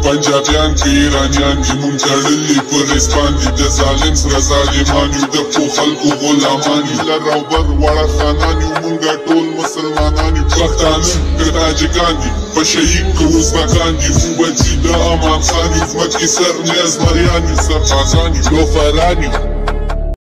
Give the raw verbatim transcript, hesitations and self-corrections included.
پنجابیان که ایرانیان دي مونږ تړلي پر اسپان دي د ظالم سره ظالمان یو د پو خلکو غلامان یو لر او بر واړه خانان یو مونږ ټول مسلمانان یو پښتانه که تاجکان دي په شهید که ازبکان دي مونږ به چې د امان خان یو ځمکې سر نیاز مریان یو سربازان یو لوفران یو